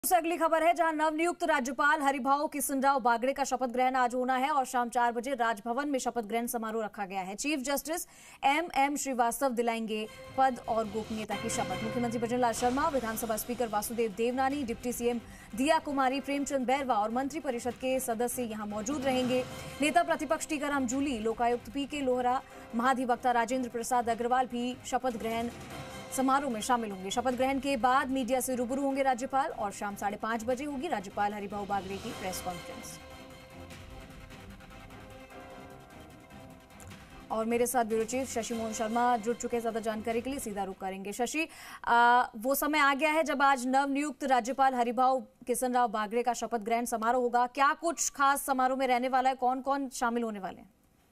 से अगली खबर है, जहां नवनियुक्त राज्यपाल हरिभाऊ किशनराव बागड़े का शपथ ग्रहण आज होना है और शाम 4 बजे राजभवन में शपथ ग्रहण समारोह रखा गया है। चीफ जस्टिस एम श्रीवास्तव दिलाएंगे पद और गोपनीयता की शपथ। मुख्यमंत्री भजनलाल शर्मा, विधानसभा speaker Vasudev Devnani, deputy CM Diya Kumari, Premchand Bairwa और मंत्रिपरिषद के सदस्य यहां मौजूद रहेंगे। नेता प्रतिपक्ष टीकाराम जूली, लोकायुक्त पीके लोहरा, महाधिवक्ता राजेंद्र प्रसाद अग्रवाल भी शपथ ग्रहण समारोह में शामिल होंगे। शपथ ग्रहण के बाद मीडिया से रूबरू होंगे राज्यपाल और शाम 5:30 बजे होगी राज्यपाल हरिभाऊ बागड़े की प्रेस कॉन्फ्रेंस। और मेरे साथ ब्यूरो चीफ शशि मोहन शर्मा जुड़ चुके हैं, ज्यादा जानकारी के लिए सीधा रुख करेंगे। शशि, वो समय आ गया है जब आज नवनियुक्त राज्यपाल हरिभाऊ किशनराव बागड़े का शपथ ग्रहण समारोह होगा। क्या कुछ खास समारोह में रहने वाला है, कौन कौन शामिल होने वाले हैं?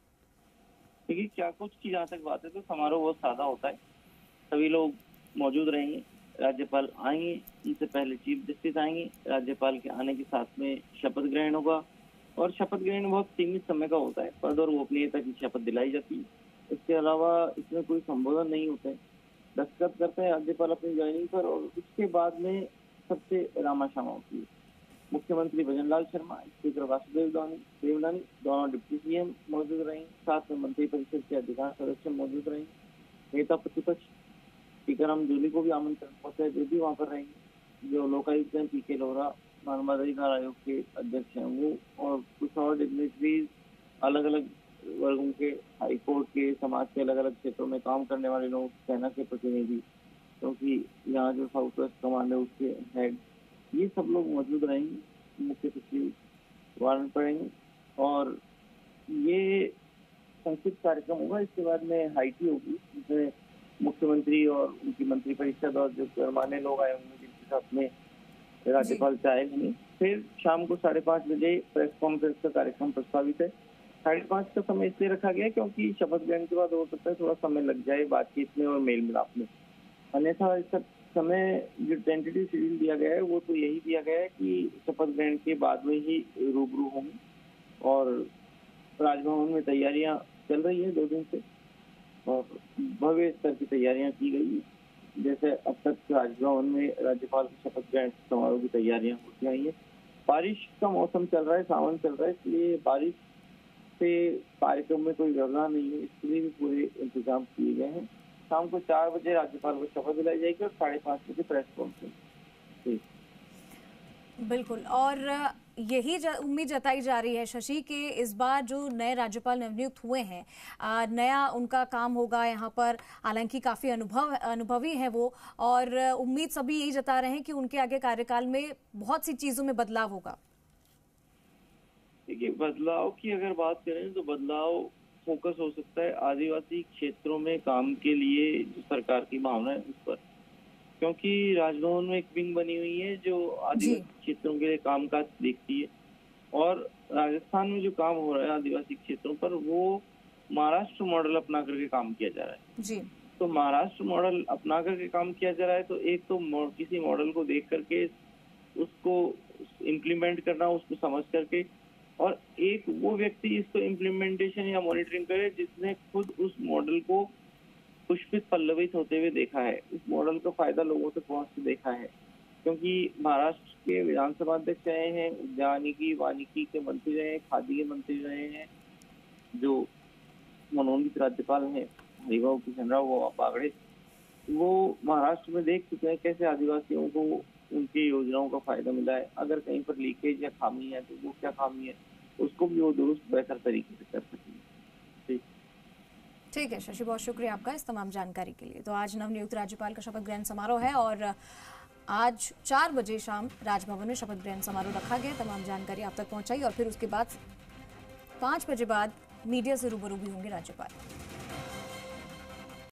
देखिए, क्या कुछ की जहाँ तक बात है तो समारोह बहुत सादा होता है। सभी लोग मौजूद रहेंगे, राज्यपाल आएंगे, उनसे पहले चीफ जस्टिस आएंगे, राज्यपाल के आने के साथ में शपथ ग्रहण होगा और शपथ ग्रहण बहुत सीमित समय का होता है। पद और गोपनीयता की शपथ दिलाई जाती है। इसके अलावा इसमें कोई संबोधन नहीं होता है। दस्तखत करते हैं राज्यपाल अपनी ज्वाइनिंग पर और उसके बाद में सबसे रामाशामा होती है। मुख्यमंत्री भजनलाल शर्मा, स्पीकर वासुदेव देवनानी, दोनों डिप्टी सीएम मौजूद रहेंगे, साथ में मंत्रिपरिषद के अधिकांश सदस्य मौजूद रहेंगे। नेता प्रतिपक्ष टीकाराम जूली को भी आमंत्रण पहुंचा है, जो भी वहाँ पर रहेंगे। जो लोकायुक्त हैं पीके लोहरा, मानवाधिकार आयोग के अध्यक्ष हैं वो, और कुछ और डिग्निटरीज, अलग अलग वर्गों के, हाई कोर्ट के, समाज के अलग अलग क्षेत्रों में काम करने वाले लोग, सेना के प्रतिनिधि, क्योंकि यहाँ जो साउथ वेस्ट कमांड है उसके हेड, ये सब लोग मौजूद रहेंगे। मुख्य सचिव वारंट पढ़ेंगे और ये संक्षिप्त कार्यक्रम होगा। इसके बाद में हाईटी होगी, जिसमें मुख्यमंत्री और उनकी मंत्रिपरिषद और जो गणमान्य लोग आए होंगे जिनके साथ में राज्यपाल चाय लेंगे। फिर शाम को 5:30 बजे प्रेस कॉन्फ्रेंस का कार्यक्रम प्रस्तावित है। 5:30 का समय इसलिए रखा गया क्योंकि शपथ ग्रहण के बाद हो सकता है थोड़ा समय लग जाए बातचीत में और मेल मिलाप में। अन्यथा इसका समय जो टेंटेटिव शेड्यूल दिया गया है वो तो यही दिया गया है कि शपथ ग्रहण के बाद में ही रूबरू होंगे। और राजभवन में तैयारियां चल रही है 2 दिन से और भव्य स्तर की तैयारियां की गई। जैसे अब तक राजभवन में राज्यपाल के शपथ ग्रहण समारोह की तैयारियां होती आई है। बारिश का मौसम चल रहा है, सावन चल रहा है, इसलिए बारिश से कार्यक्रम में कोई व्यवधान नहीं है, इसके लिए भी पूरे इंतजाम किए गए हैं। शाम को 4 बजे राज्यपाल को शपथ दिलाई जाएगी और 5:30 बजे प्रेस कॉन्फ्रेंस। बिल्कुल, और यही उम्मीद जताई जा रही है शशि कि इस बार जो नए राज्यपाल नवनियुक्त हुए हैं, नया उनका काम होगा यहाँ पर। हालांकि काफी अनुभवी हैं वो, और उम्मीद सभी यही जता रहे हैं कि उनके आगे कार्यकाल में बहुत सी चीजों में बदलाव होगा। देखिए, बदलाव की अगर बात करें तो बदलाव फोकस हो सकता है आदिवासी क्षेत्रों में काम के लिए जो सरकार की भावना है उस पर, क्योंकि राजभवन में एक विंग बनी हुई है जो आदिवासी क्षेत्रों के लिए कामकाज देखती है। और राजस्थान में जो काम हो रहा है आदिवासी क्षेत्रों पर, वो महाराष्ट्र मॉडल अपना करके काम किया जा रहा है जी। तो महाराष्ट्र मॉडल अपना करके काम किया जा रहा है, तो एक तो किसी मॉडल को देख करके उसको इम्प्लीमेंट करना, उसको समझ करके, और एक वो व्यक्ति इसको इम्प्लीमेंटेशन या मॉनिटरिंग करे जिसने खुद उस मॉडल को पुष्पित पल्लवित होते हुए देखा है, इस मॉडल का फायदा लोगों तक पहुंचते देखा है। क्योंकि महाराष्ट्र के विधानसभा अध्यक्ष रहे हैं, उद्यानिकी वानिकी के मंत्री रहे हैं, खादी के मंत्री रहे हैं, जो मनोनीत राज्यपाल हैं हरिभाऊ किशनराव बागड़े, वो महाराष्ट्र में देख चुके हैं कैसे आदिवासियों को उनकी योजनाओं का फायदा मिला है। अगर कहीं पर लीकेज या खामी है तो वो क्या खामी है, उसको भी वो दुरुस्त बेहतर तरीके से कर सकेंगे। ठीक है शशि, बहुत शुक्रिया आपका इस तमाम जानकारी के लिए। तो आज नवनियुक्त राज्यपाल का शपथ ग्रहण समारोह है और आज 4 बजे शाम राजभवन में शपथ ग्रहण समारोह रखा गया। तमाम जानकारी आप तक पहुंचाई और फिर उसके बाद 5 बजे बाद मीडिया से रूबरू भी होंगे राज्यपाल।